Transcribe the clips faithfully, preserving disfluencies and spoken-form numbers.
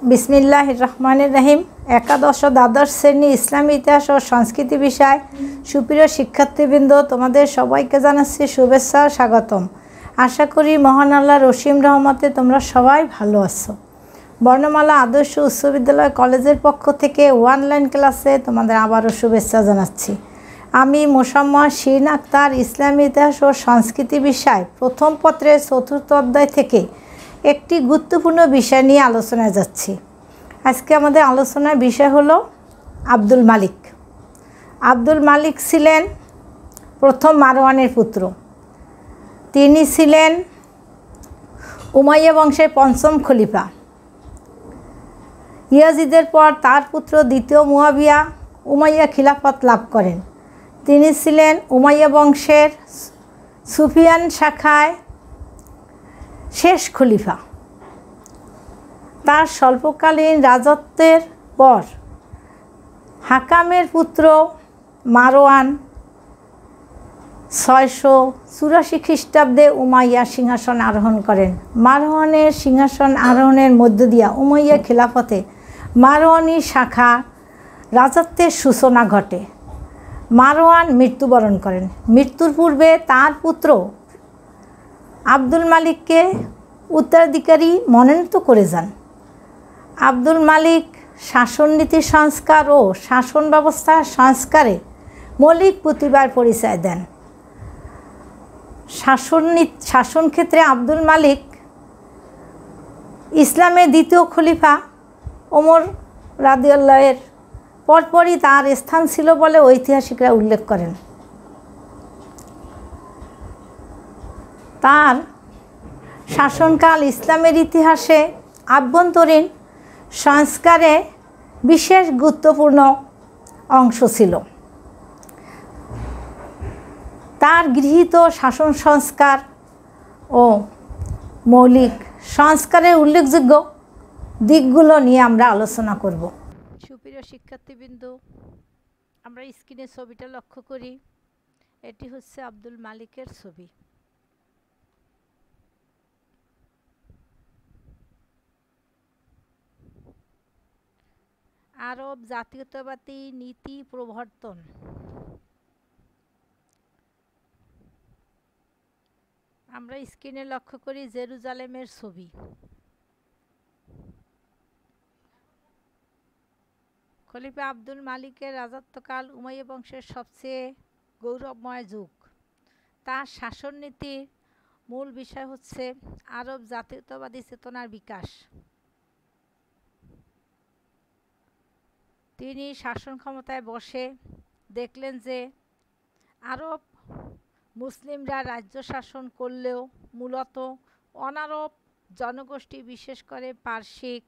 বিসমিল্লাহির রহমানির রহিম। একাদশ ও দ্বাদশ শ্রেণী ইসলামী ইতিহাস ও সংস্কৃতি বিষয় সুপ্রিয় শিক্ষার্থীবৃন্দ, তোমাদের সবাইকে জানাচ্ছি শুভেচ্ছা ও স্বাগতম। আশা করি মহান আল্লাহর অসীম রহমতে তোমরা সবাই ভালো আছো। বর্ণমালা আদর্শ উচ্চ বিদ্যালয় কলেজের পক্ষ থেকে অনলাইন ক্লাসে তোমাদের আবারও শুভেচ্ছা জানাচ্ছি। আমি মোসাম্মদ শিরিন আক্তার ইসলামী ইতিহাস ও সংস্কৃতি বিষয় প্রথম পত্রের চতুর্থ অধ্যায় থেকে একটি গুরুত্বপূর্ণ বিষয় নিয়ে আলোচনায় যাচ্ছি। আজকে আমাদের আলোচনার বিষয় হলো আব্দুল মালিক। আব্দুল মালিক ছিলেন প্রথম মারওয়ানের পুত্র। তিনি ছিলেন উমাইয়া বংশের পঞ্চম খলিফা। ইয়াজিদের পর তার পুত্র দ্বিতীয় মুয়াবিয়া উমাইয়া খিলাফত লাভ করেন। তিনি ছিলেন উমাইয়া বংশের সুফিয়ান শাখায় শেষ খলিফা। তার স্বল্পকালীন রাজত্বের পর হাকামের পুত্র মারওয়ান ছয়শো চুরাশি খ্রিস্টাব্দে উমাইয়া সিংহাসন আরোহণ করেন। মারওয়ানের সিংহাসন আরোহণের মধ্য দিয়া উমাইয়া খিলাফতে মারওয়ানি শাখা রাজত্বের সূচনা ঘটে। মারওয়ান মৃত্যুবরণ করেন। মৃত্যুর পূর্বে তার পুত্র আব্দুল মালিককে উত্তরাধিকারী মনোনীত করে যান। আব্দুল মালিক শাসননীতি সংস্কার ও শাসন ব্যবস্থার সংস্কারে মৌলিক প্রতিভার পরিচয় দেন। শাসন শাসন ক্ষেত্রে আব্দুল মালিক ইসলামের দ্বিতীয় খলিফা ওমর রাদিয়াল্লাহু পরপরই তার স্থান ছিল বলে ঐতিহাসিকরা উল্লেখ করেন। তার শাসনকাল ইসলামের ইতিহাসে আভ্যন্তরীণ সংস্কারে বিশেষ গুরুত্বপূর্ণ অংশ ছিল। তার গৃহীত শাসন সংস্কার ও মৌলিক সংস্কারের উল্লেখযোগ্য দিকগুলো নিয়ে আমরা আলোচনা করব। সুপ্রিয় শিক্ষার্থীবৃন্দ, আমরা স্ক্রিনে ছবিটা লক্ষ্য করি। এটি হচ্ছে আব্দুল মালিকের ছবি। আরব জাতীয়তাবাদী নীতি প্রবর্তন। আমরা স্ক্রিনে লক্ষ্য করি জেরুজালেমের ছবি। খলিফা আব্দুল মালিকের রাজত্বকাল উমাইয়া বংশের সবচেয়ে গৌরবময় যুগ। তার শাসননীতির মূল বিষয় হচ্ছে আরব জাতীয়তাবাদী চেতনার বিকাশ। তিনি শাসন ক্ষমতায় বসে দেখলেন যে আরব মুসলিমরা রাজ্য শাসন করলেও মূলত অনারব জনগোষ্ঠী, বিশেষ করে পারসিক,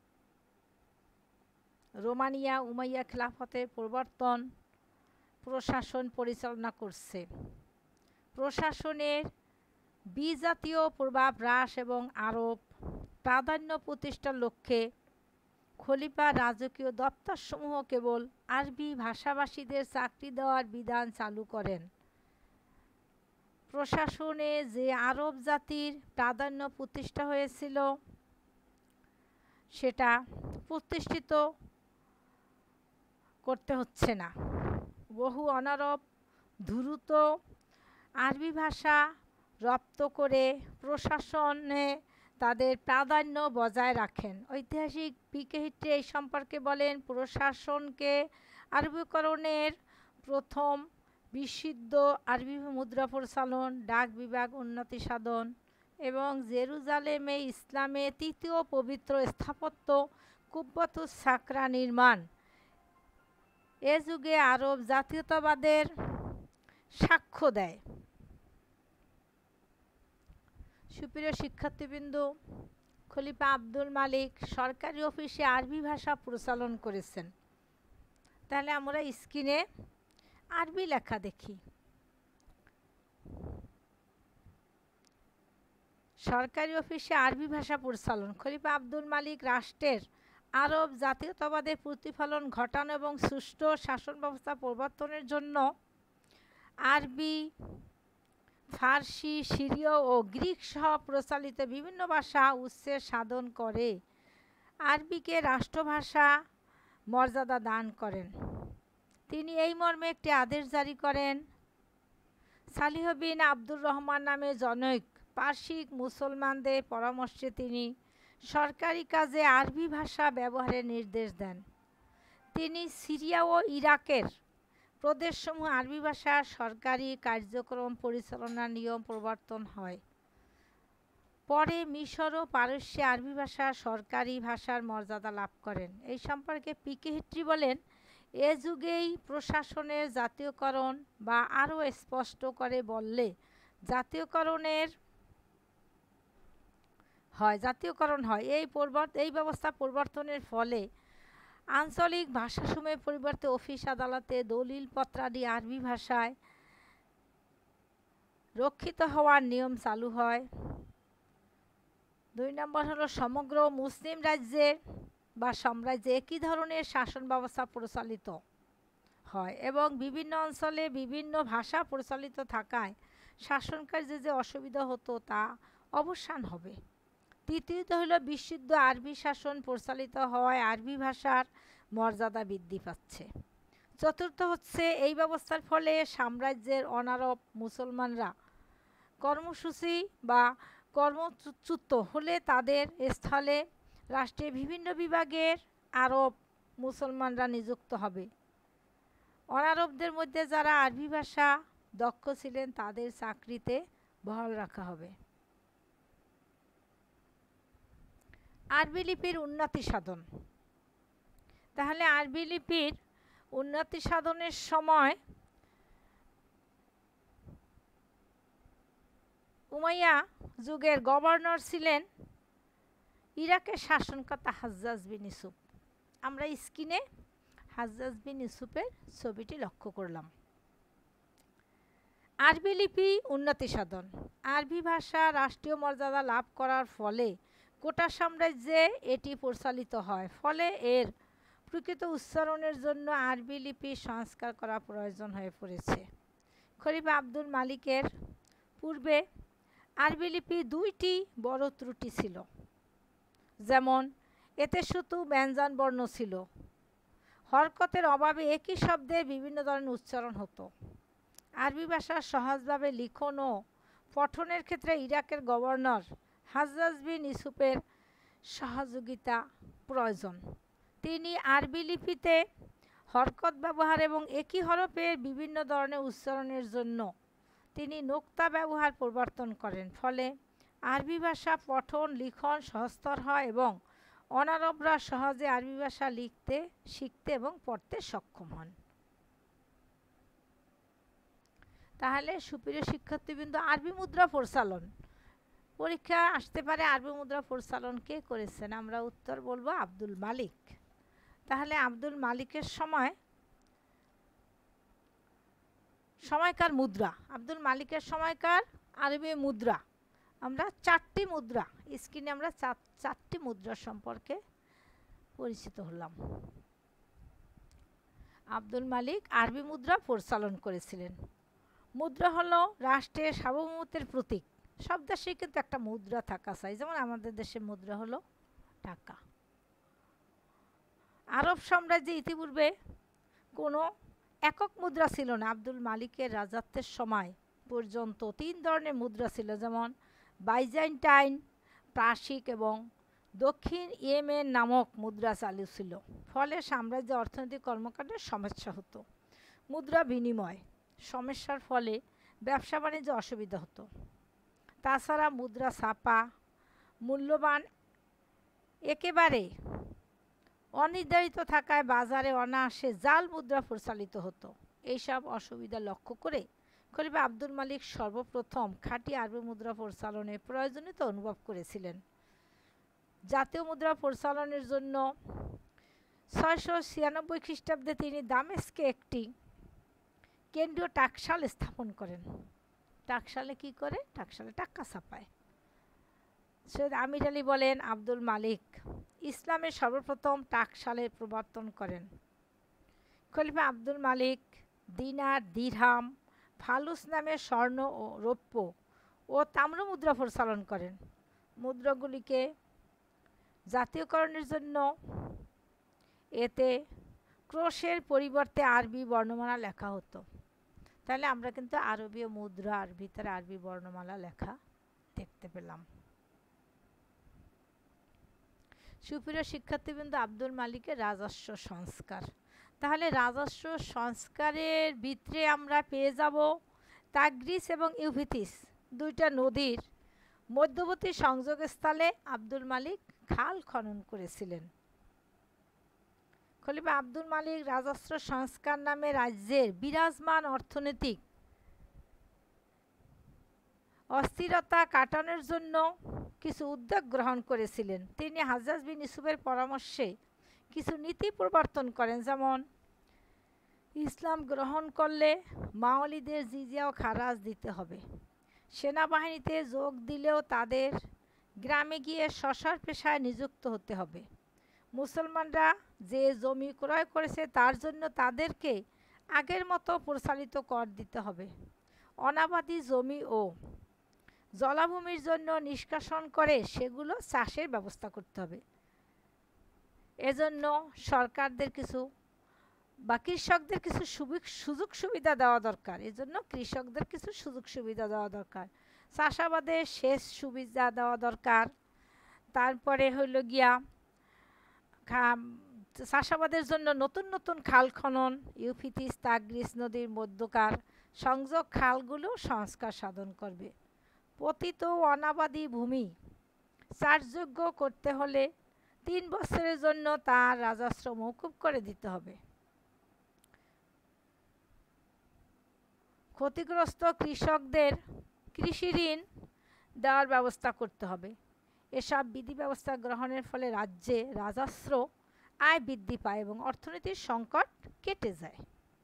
রোমানিয়া উমাইয়া খিলাফতের প্রবর্তন প্রশাসন পরিচালনা করছে। প্রশাসনের বিজাতীয় প্রভাব হ্রাস এবং আরব প্রাধান্য প্রতিষ্ঠার লক্ষ্যে খলিফা রাজকীয় দপ্তরসমূহ কেবল আরবি ভাষাভাষীদের চাকরি দেওয়ার বিধান চালু করেন। প্রশাসনে যে আরব জাতির প্রাধান্য প্রতিষ্ঠা হয়েছিল সেটা প্রতিষ্ঠিত করতে হচ্ছে না। বহু অনারব দ্রুত আরবি ভাষা রপ্ত করে প্রশাসনে তাদের প্রাধান্য বজায় রাখেন। ঐতিহাসিক পিকেহিট্রে এই সম্পর্কে বলেন, প্রশাসনকে আরবীকরণের প্রথম বিশুদ্ধ আরবি মুদ্রা পরিচালন, ডাক বিভাগ উন্নতি সাধন এবং জেরুজালেমে ইসলামে তৃতীয় পবিত্র স্থাপত্য কুব্বতুস সাকরা নির্মাণ এ যুগে আরব জাতীয়তাবাদের সাক্ষ্য দেয়। সুপ্রিয় শিক্ষার্থীবৃন্দ, খলিফা আব্দুল মালিক সরকারি অফিসে আরবি ভাষা প্রচলন করেছেন। তাহলে আমরা স্ক্রিনে আরবি লেখা দেখি। সরকারি অফিসে আরবি ভাষা পরিচালন। খলিফা আব্দুল মালিক রাষ্ট্রের আরব জাতীয়তাবাদের প্রতিফলন ঘটানো এবং সুষ্ঠু শাসন ব্যবস্থা প্রবর্তনের জন্য আরবি, ফার্সি, সিরীয় ও গ্রিক সহ প্রচলিত বিভিন্ন ভাষা উচ্ছেদ সাধন করে আরবিকে রাষ্ট্রভাষা মর্যাদা দান করেন। তিনি এই মর্মে একটি আদেশ জারি করেন। সালিহ বিন আব্দুর রহমান নামে জনৈক পার্শ্বিক মুসলমানদের পরামর্শে তিনি সরকারি কাজে আরবি ভাষা ব্যবহারের নির্দেশ দেন। তিনি সিরিয়া ও ইরাকের প্রদেশসমূহ আরবি ভাষার সরকারি কার্যক্রম পরিচালনার নিয়ম প্রবর্তন হয়। পরে মিশর ও পারস্যে আরবি ভাষা সরকারি ভাষার মর্যাদা লাভ করেন। এই সম্পর্কে পিকেহিট্রি বলেন, এ যুগেই প্রশাসনের জাতীয়করণ বা আরও স্পষ্ট করে বললে জাতীয়করণের হয় জাতীয়করণ হয় এই পরিবর্তন এই ব্যবস্থা পরিবর্তনের ফলে আঞ্চলিক ভাষাসমূহের পরিবর্তে অফিস আদালতে দলিলপত্রাদি আরবি ভাষায় রক্ষিত হওয়ার নিয়ম চালু হয়। দুই নম্বর হলো সমগ্র মুসলিম রাজ্যের বা সাম্রাজ্যে একই ধরনের শাসন ব্যবস্থা পরিচালিত হয় এবং বিভিন্ন অঞ্চলে বিভিন্ন ভাষা পরিচালিত থাকায় শাসনকার্যে যে অসুবিধা হতো তা অবসান হবে। তৃতীয়ত হলো বিশুদ্ধ আরবি শাসন পরিচালিত হওয়ায় আরবি ভাষার মর্যাদা বৃদ্ধি পাচ্ছে। চতুর্থ হচ্ছে এই ব্যবস্থার ফলে সাম্রাজ্যের অনারব মুসলমানরা কর্মসূচি বা কর্মচ্যুত হলে তাদের স্থলে রাষ্ট্রের বিভিন্ন বিভাগের আরব মুসলমানরা নিযুক্ত হবে। অনারবদের মধ্যে যারা আরবি ভাষা দক্ষ ছিলেন তাদের চাকরিতে বহাল রাখা হবে। আরবি লিপির উন্নতি সাধন। তাহলে আরবি লিপির উন্নতি সাধনের সময় উমাইয়া যুগের গভর্নর ছিলেন ইরাকের শাসনকর্তা হাজ্জাজ বিন ইউসুফ। আমরা স্ক্রিনে হাজ্জাজ বিন ইউসুফের ছবিটি লক্ষ্য করলাম। আরবি লিপি উন্নতি সাধন। আরবি ভাষা রাষ্ট্রীয় মর্যাদা লাভ করার ফলে গোটা সাম্রাজ্যে এটি পরিচালিত হয়। ফলে এর প্রকৃত উচ্চারণের জন্য আরবি লিপি সংস্কার করা প্রয়োজন হয়ে পড়েছে। খলিফা আব্দুল মালিকের পূর্বে আরবি লিপি দুইটি বড় ত্রুটি ছিল, যেমন এতে শুধু ব্যঞ্জন বর্ণ ছিল। হরকতের অভাবে একই শব্দের বিভিন্ন ধরনের উচ্চারণ হতো। আরবি ভাষা সহজভাবে লিখন ও পঠনের ক্ষেত্রে ইরাকের গভর্নর হাজ্জাজ বিন ইউসুফের সহযোগিতা প্রয়োজন। তিনি আরবি লিপিতে হরকত ব্যবহার এবং একই হরফের বিভিন্ন ধরনের উচ্চারণের জন্য তিনি নোক্তা ব্যবহার পরিবর্তন করেন। ফলে আরবি ভাষা পঠন লিখন সহজতর হয় এবং অনারবরা সহজে আরবি ভাষা লিখতে শিখতে এবং পড়তে সক্ষম হন। তাহলে সুপ্রিয় শিক্ষার্থীবৃন্দ, আরবি মুদ্রা পরিচালন পরীক্ষা আসতে পারে। আরবি মুদ্রা পরিচালন কে করেছেন? আমরা উত্তর বলবো আব্দুল মালিক। তাহলে আব্দুল মালিকের সময় সময়কার মুদ্রা আব্দুল মালিকের সময়কার আরবি মুদ্রা আমরা চারটি মুদ্রা স্ক্রিনে আমরা চারটি মুদ্রা সম্পর্কে পরিচিত হলাম। আব্দুল মালিক আরবি মুদ্রা পরিচালন করেছিলেন। মুদ্রা হলো রাষ্ট্রের সার্বভৌমত্বের প্রতীক। সব দেশেই কিন্তু একটা মুদ্রা থাকা চাই, যেমন আমাদের দেশের মুদ্রা হলো টাকা। আরব সাম্রাজ্যে ইতিপূর্বে কোনো একক মুদ্রা ছিল না। আব্দুল মালিকের রাজত্বের সময় পর্যন্ত তিন ধরনের মুদ্রা ছিল, যেমন বাইজেন্টাইন, প্রাসিক এবং দক্ষিণ ইয়েমেন নামক মুদ্রা চালু ছিল। ফলে সাম্রাজ্যে অর্থনৈতিক কর্মকাণ্ডের সমস্যা হতো। মুদ্রা বিনিময় সমস্যার ফলে ব্যবসা বাণিজ্যে অসুবিধা হতো। তাছাড়া মুদ্রা ছাপা মূল্যবান একেবারে অনির্ধারিত থাকায় বাজারে অনায়াসে জাল মুদ্রা পরিচালিত হতো। এইসব অসুবিধা লক্ষ্য করে খলিফা আব্দুল মালিক সর্বপ্রথম খাঁটি আরবি মুদ্রা পরিচালনের প্রয়োজনীয়তা অনুভব করেছিলেন। জাতীয় মুদ্রা পরিচালনের জন্য ছয়শো ছিয়ানব্বই খ্রিস্টাব্দে তিনি দামেস্কে একটি কেন্দ্রীয় টাকশাল স্থাপন করেন। টাকশালে কি করে? টাকশালে টাকা ছাপায়। সৈয়দ আমির আলী বলেন, আব্দুল মালিক ইসলামের সর্বপ্রথম টাকশালের প্রবর্তন করেন। খলিফা আব্দুল মালিক দিনার, দিরহাম, ফালুস নামে স্বর্ণ ও রৌপ্য ও তাম্র মুদ্রা পরিচালন করেন। মুদ্রাগুলিকে জাতীয়করণের জন্য এতে ক্রোশের পরিবর্তে আরবি বর্ণমালা লেখা হতো। তাহলে আমরা কিন্তু আরবীয় মুদ্রা আর ভিতরে আরবি বর্ণমালা লেখা দেখতে পেলাম। সুপ্রিয় শিক্ষার্থীবৃন্দ, আব্দুল মালিকের রাজস্ব সংস্কার। তাহলে রাজস্ব সংস্কারের ভিতরে আমরা পেয়ে যাব তাগ্রিস এবং ইউফ্রেটিস দুইটা নদীর মধ্যবর্তী সংযোগস্থলে আব্দুল মালিক খাল খনন করেছিলেন। খলিফা আব্দুল মালিক রাজস্ব সংস্কার নামে রাজ্যের বিরাজমান অর্থনৈতিক অস্থিরতা কাটানোর জন্য কিছু উদ্যোগ গ্রহণ করেছিলেন। তিনি হাজ্জাজ বিন ইউসুফের পরামর্শে কিছু নীতি প্রবর্তন করেন, যেমন ইসলাম গ্রহণ করলে মাওয়ালিদের জিজিয়া ও খারাজ দিতে হবে, সেনাবাহিনীতে যোগ দিলেও তাদের গ্রামে গিয়ে শশার পেশায় নিযুক্ত হতে হবে, মুসলমানরা যে জমি ক্রয় করেছে তার জন্য তাদেরকে আগের মতো পরিচালিত কর দিতে হবে, অনাবাদি জমি ও জলাভূমির জন্য নিষ্কাশন করে সেগুলো চাষের ব্যবস্থা করতে হবে। এজন্য সরকারদের কিছু বা কৃষকদের কিছু সুযোগ সুবিধা দেওয়া দরকার। এজন্য কৃষকদের কিছু সুযোগ সুবিধা দেওয়া দরকার, চাষাবাদে সেচ সুবিধা দেওয়া দরকার। তারপরে হইল গিয়া চাষাবাদের জন্য নতুন নতুন খাল খনন, ইউফ্রেটিস তাগ্রিস নদীর মধ্যকার সংযোগ খালগুলো সংস্কার সাধন করবে। পতিত অনাবাদি ভূমি চাষযোগ্য করতে হলে তিন বছরের জন্য তার রাজস্ব মওকুফ করে দিতে হবে। ক্ষতিগ্রস্ত কৃষকদের কৃষি ঋণ দেওয়ার ব্যবস্থা করতে হবে। এসব বিধি ব্যবস্থা গ্রহণের ফলে রাজ্যে রাজস্ব আয় বৃদ্ধি পায় এবং অর্থনীতির সংকট কেটে যায়।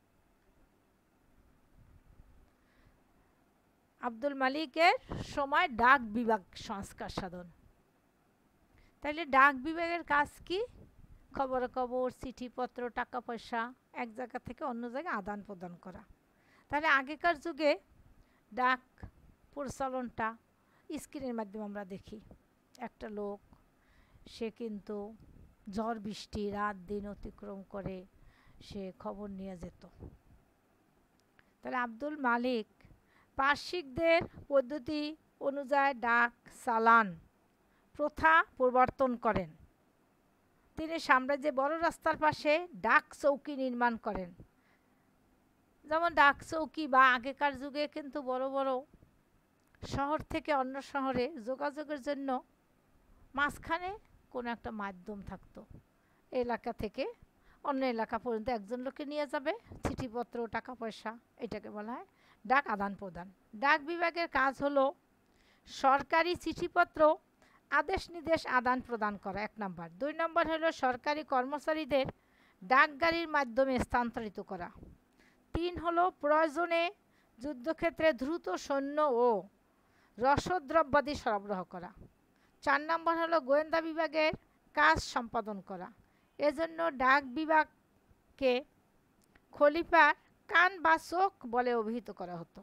আব্দুল মালিকের সময় ডাক বিভাগ সংস্কার সাধন। তাইলে ডাক বিভাগের কাজ কি? খবরাখবর, চিঠিপত্র, টাকা পয়সা এক জায়গা থেকে অন্য জায়গায় আদান প্রদান করা। তাহলে আগেকার যুগে ডাক পরিচালনটা স্ক্রিনের মাধ্যমে আমরা দেখি। একটা লোক সে কিন্তু ঝড় বৃষ্টি রাত দিন অতিক্রম করে সে খবর নিয়ে যেত। তাহলে আব্দুল মালিক পার্শ্বিকদের পদ্ধতি অনুযায়ী ডাক চালান প্রথা প্রবর্তন করেন। তিনি সাম্রাজ্যে বড় রাস্তার পাশে ডাক চৌকি নির্মাণ করেন। যেমন ডাক চৌকি বা আগেকার যুগে কিন্তু বড় বড় শহর থেকে অন্য শহরে যোগাযোগের জন্য মাঝখানে কোনো একটা মাধ্যম থাকতো, এলাকা থেকে অন্য এলাকা পর্যন্ত একজন লোকে নিয়ে যাবে, চিঠিপত্র, টাকা পয়সা, এটাকে বলা হয় ডাক আদান প্রদান। ডাক বিভাগের কাজ হলো সরকারি চিঠিপত্র আদেশ নির্দেশ আদান প্রদান করা, এক নম্বর। দুই নম্বর হলো সরকারি কর্মচারীদের ডাক গাড়ির মাধ্যমে স্থানান্তরিত করা। তিন হলো প্রয়োজনে যুদ্ধক্ষেত্রে দ্রুত সৈন্য ও রসদ্রব্যাদি সরবরাহ করা। চার নম্বর হলো গোয়েন্দা বিভাগের কাজ সম্পাদন করা। এজন্য ডাক বিভাগকে খলিফার কান বা চোখ বলে অভিহিত করা হতো।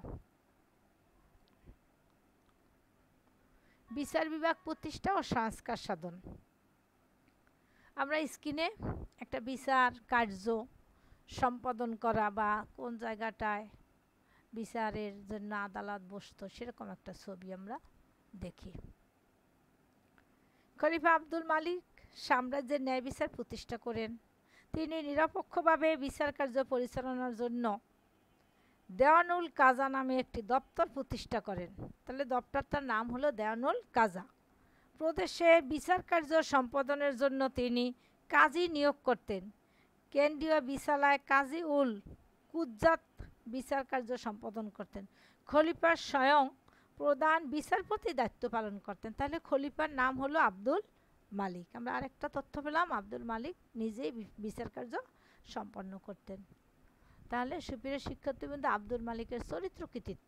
বিচার বিভাগ প্রতিষ্ঠা ও সংস্কার সাধন। আমরা স্ক্রিনে একটা বিচার কার্য সম্পাদন করা বা কোন জায়গাটায় বিচারের জন্য আদালত বসতো সেরকম একটা ছবি আমরা দেখি। খলিফা আব্দুল মালিক সাম্রাজ্যের ন্যায় বিচার প্রতিষ্ঠা করেন। তিনি নিরপেক্ষভাবে বিচার কার্য পরিচালনার জন্য দেওয়ানুল কাজা নামে একটি দপ্তর প্রতিষ্ঠা করেন। তাহলে দপ্তরটার নাম হলো দেওয়ানুল কাজা। প্রদেশে বিচার কার্য সম্পাদনের জন্য তিনি কাজী নিয়োগ করতেন। কেন্দ্রীয় বিচারালয় কাজী উল কুজ্জাত বিচার কার্য সম্পাদন করতেন। খলিফার স্বয়ং প্রধান বিচারপতি দায়িত্ব পালন করতেন। তাহলে খলিফার নাম হলো আব্দুল মালিক। আমরা আরেকটা তথ্য পেলাম, আব্দুল মালিক নিজেই বিচার কার্য সম্পন্ন করতেন। তাহলে সুপ্রিয় শিক্ষার্থীবৃন্দ, আব্দুল মালিকের চরিত্র কৃতিত্ব।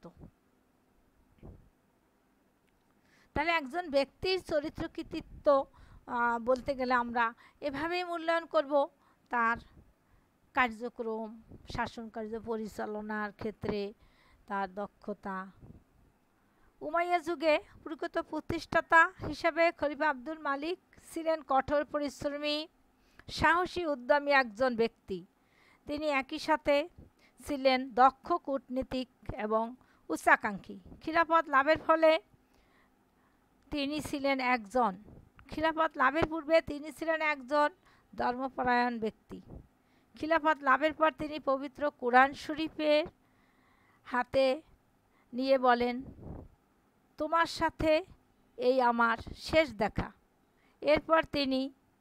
তাহলে একজন ব্যক্তির চরিত্র কৃতিত্ব বলতে গেলে আমরা এভাবেই মূল্যায়ন করব তার কার্যক্রম, শাসন কার্য পরিচালনার ক্ষেত্রে তার দক্ষতা, উমাইয়া যুগে প্রকৃত প্রতিষ্ঠাতা হিসাবে খলিফা আব্দুল মালিক ছিলেন কঠোর পরিশ্রমী, সাহসী, উদ্যমী একজন ব্যক্তি। তিনি একই সাথে ছিলেন দক্ষ কূটনীতিক এবং উচ্চাকাঙ্ক্ষী। খিলাফত লাভের ফলে তিনি ছিলেন একজন খিলাফত লাভের পূর্বে তিনি ছিলেন একজন ধর্মপরায়ণ ব্যক্তি। খিলাফত লাভের পর তিনি পবিত্র কোরআন শরীফের হাতে নিয়ে বলেন, তোমার সাথে এই আমার শেষ দেখা। এরপর তিনি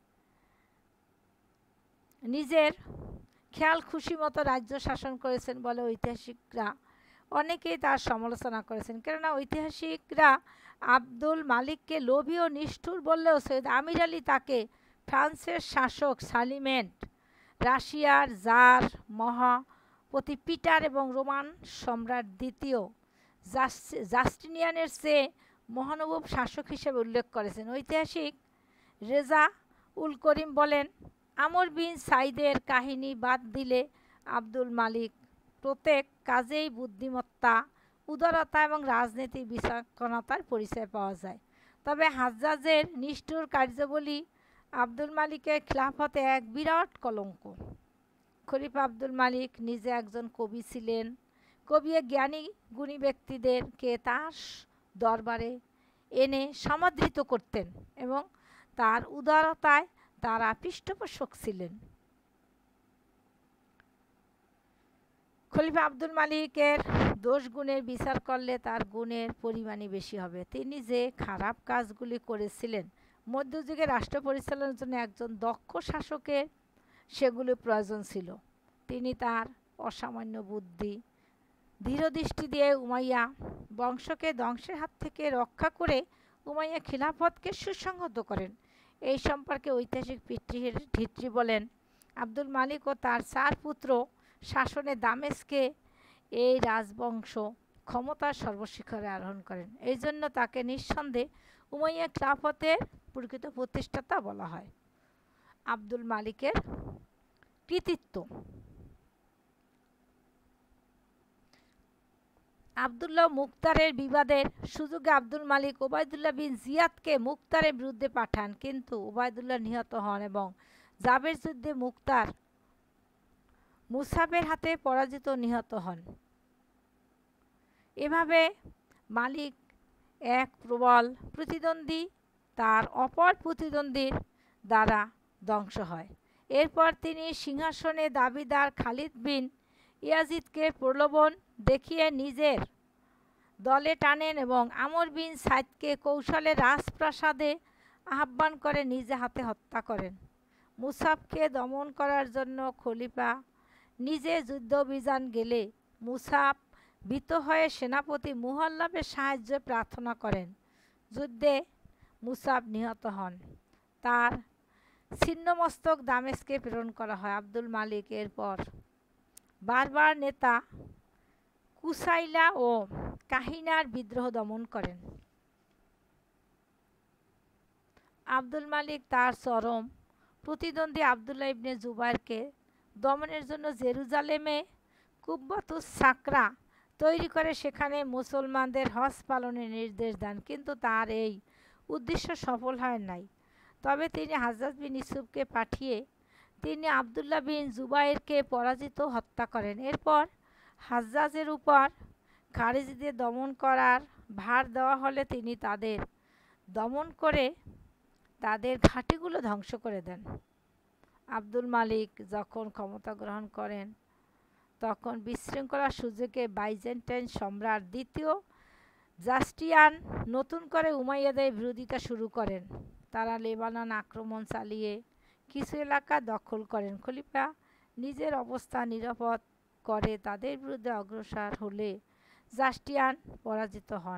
নিজের খেয়াল খুশি মতো রাজ্য শাসন করেছেন বলে ঐতিহাসিকরা অনেকেই তার সমালোচনা করেছেন। কেননা ঐতিহাসিকরা আব্দুল মালিককে লোভী ও নিষ্ঠুর বললেও সৈয়দ আমির আলী তাকে ফ্রান্সের শাসক সালিমেন্ট, রাশিয়ার জার মহাপতি পিটার এবং রোমান সম্রাট দ্বিতীয় জাস্টিনিয়ানের চেয়ে মহানুভব শাসক হিসেবে উল্লেখ করেছেন। ঐতিহাসিক রেজা উল করিম বলেন, আমর বিন সাইদের কাহিনী বাদ দিলে আব্দুল মালিক প্রত্যেক কাজেই বুদ্ধিমত্তা, উদারতা এবং রাজনৈতিক বিচক্ষণতার পরিচয় পাওয়া যায়। তবে হাজ্জাজের নিষ্ঠুর কার্যাবলী আব্দুল মালিকের খিলাফতে এক বিরাট কলঙ্ক। খলিফা আব্দুল মালিক নিজে একজন কবি ছিলেন। কবি জ্ঞানী গুণী ব্যক্তিদেরকে তার দরবারে এনে সমাদৃত করতেন এবং তার উদারতায় তারা পৃষ্ঠপোষক ছিলেন। খলিফা আব্দুল মালিকের দোষ গুণের বিচার করলে তার গুণের পরিমাণই বেশি হবে। তিনি যে খারাপ কাজগুলি করেছিলেন, মধ্যযুগে রাষ্ট্র পরিচালনার জন্য একজন দক্ষ শাসকের সেগুলি প্রয়োজন ছিল। তিনি তার অসামান্য বুদ্ধি, দৃঢ়দৃষ্টি দিয়ে উমাইয়া বংশকে ধ্বংসের হাত থেকে রক্ষা করে উমাইয়া খিলাফতকে সুসংহত করেন। এই সম্পর্কে ঐতিহাসিক পিতৃ বলেন, আব্দুল মালিক ও তার চার পুত্র শাসনে দামেস্কে এই রাজবংশ ক্ষমতার সর্বশিখরে আরোহণ করেন। এই জন্য তাকে নিঃসন্দেহে উমাইয়া খিলাফতের প্রকৃত প্রতিষ্ঠাতা বলা হয়। আব্দুল মালিকের কৃতিত্ব। আবদুল্লাহ মুখতারের বিবাদের সুযোগে আব্দুল মালিক ওবায়দুল্লাহ বিন জিয়াদকে মুখতারের বিরুদ্ধে পাঠান, কিন্তু ওবায়দুল্লাহ নিহত হন এবং জাবের যুদ্ধে মুখতার মুসাফের হাতে পরাজিত নিহত হন। এভাবে মালিক এক প্রবল প্রতিদ্বন্দ্বী তার অপর প্রতিদ্বন্দ্বীর দ্বারা ধ্বংস হয়। এরপর তিনি সিংহাসনে দাবিদার খালিদ বিন ইয়াজিদকে প্রলোভন দেখিয়ে নিজের দলে টানেন এবং আমর বিন সাইদকে কৌশলে রাজপ্রাসাদে আহ্বান করে নিজে হাতে হত্যা করেন। মুসাফকে দমন করার জন্য খলিফা নিজে যুদ্ধ অভিযান গেলে মুসাফ ভীত হয়ে সেনাপতি মুহাল্লাবের সাহায্য প্রার্থনা করেন। যুদ্ধে মুসাফ নিহত হন। তার ছিন্নমস্তক দামেস্কে প্রেরণ করা হয়। আব্দুল মালিক এরপর বারবার নেতা কুসাইলা ও কাহিনার বিদ্রোহ দমন করেন। আব্দুল মালিক তার চরম প্রতিদ্বন্দ্বী আবদুল্লাহ ইবনে জুবাইরকে দমনের জন্য জেরুজালেমে কুব্বাতুস সাকরা তৈরি করে সেখানে মুসলমানদের হজ পালনের নির্দেশ দেন, কিন্তু তার এই উদ্দেশ্য সফল হয় নাই। তবে তিনি হাজ্জাজ বিন ইউসুফকে পাঠিয়ে তিনি আবদুল্লাহ বিন জুবাইরকে পরাজিত হত্যা করেন। এরপর হাজ্জাজের উপর খারিজিদের দমন করার ভার দেওয়া হলে তিনি তাদের দমন করে তাদের ঘাঁটিগুলো ধ্বংস করে দেন। আব্দুল মালিক যখন ক্ষমতা গ্রহণ করেন তখন বিশৃঙ্খলার সুযোগে বাইজেন্টাইন সম্রাট দ্বিতীয় জাস্টিয়ান নতুন করে উমাইয়াদের বিরোধিতা শুরু করেন। তারা লেবানন আক্রমণ চালিয়ে কিছু এলাকা দখল করেন। খলিফা নিজের অবস্থা নিরাপদ করে তাদের বিরুদ্ধে অগ্রসর হলে জাস্টিয়ান পরাজিত হন।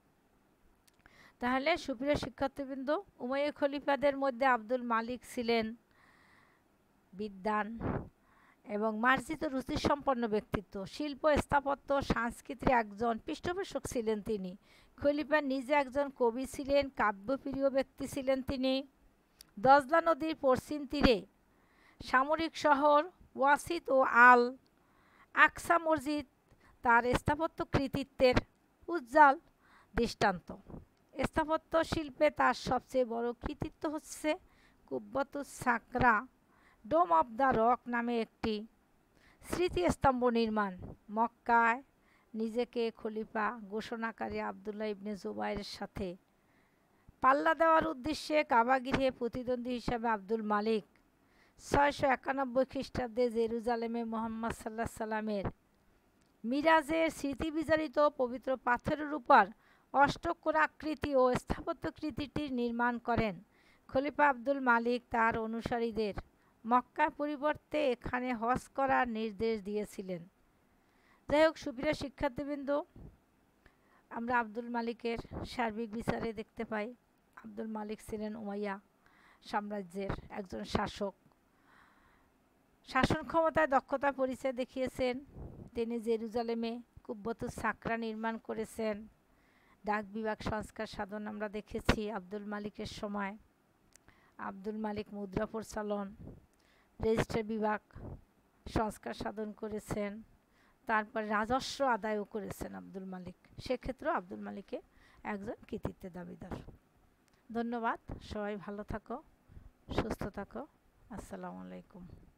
তাহলে সুপ্রিয় শিক্ষার্থীবৃন্দ, উমাইয়া খলিফাদের মধ্যে আব্দুল মালিক ছিলেন বিদ্বান এবং মার্জিত রুচিসম্পন্ন ব্যক্তিত্ব। শিল্প, স্থাপত্য, সংস্কৃতির একজন পৃষ্ঠপোষক ছিলেন তিনি। খলিফা নিজে একজন কবি ছিলেন, কাব্যপ্রিয় ব্যক্তি ছিলেন তিনি। দজলা নদীর পশ্চিম তীরে সামরিক শহর ওয়াসিত ও আল আকসা মসজিদ তার স্থাপত্য কৃতিত্বের উজ্জ্বল দৃষ্টান্ত। স্থাপত্য শিল্পে তার সবচেয়ে বড় কৃতিত্ব হচ্ছে কুব্বতুস সাকরা ডোম অব দ্য রক নামে একটি স্মৃতিস্তম্ভ নির্মাণ। মক্কায় নিজেকে খলিফা ঘোষণাকারী আবদুল্লাহ ইবনে জুবাইরের সাথে পাল্লা দেওয়ার উদ্দেশ্যে কাবাগৃহে প্রতিদ্বন্দ্বী হিসাবে আব্দুল মালিক ছয়শো একানব্বই খ্রিস্টাব্দে জেরুজালেমে মোহাম্মদ সাল্লাহ সাল্লামের মিরাজের স্মৃতিবিজড়িত পবিত্র পাথরের উপর অষ্টকোণাকৃতি ও স্থাপত্যকৃতিটি নির্মাণ করেন। খলিফা আব্দুল মালিক তার অনুসারীদের মক্কার পরিবর্তে এখানে হজ করার নির্দেশ দিয়েছিলেন। যাই হোক, সুপ্রিয় শিক্ষার্থীবৃন্দ, আমরা আব্দুল মালিকের সার্বিক বিচারে দেখতে পাই আব্দুল মালিক ছিলেন উমাইয়া সাম্রাজ্যের একজন শাসক। শাসন ক্ষমতায় দক্ষতা পরিচয় দেখিয়েছেন। তিনি জেরুজালেমে কুব্বতুস সাকরা নির্মাণ করেছেন। ডাক বিভাগ সংস্কার সাধন আমরা দেখেছি আব্দুল মালিকের সময়। আব্দুল মালিক মুদ্রা প্রচলন, রেজিস্টার বিভাগ সংস্কার সাধন করেছেন। তারপর রাজস্ব আদায়ও করেছেন আব্দুল মালিক। সেক্ষেত্রেও আব্দুল মালিকে একজন কৃতিত্বের দাবিদার। ধন্যবাদ। সবাই ভালো থাকো, সুস্থ থাকো। আসসালামু আলাইকুম।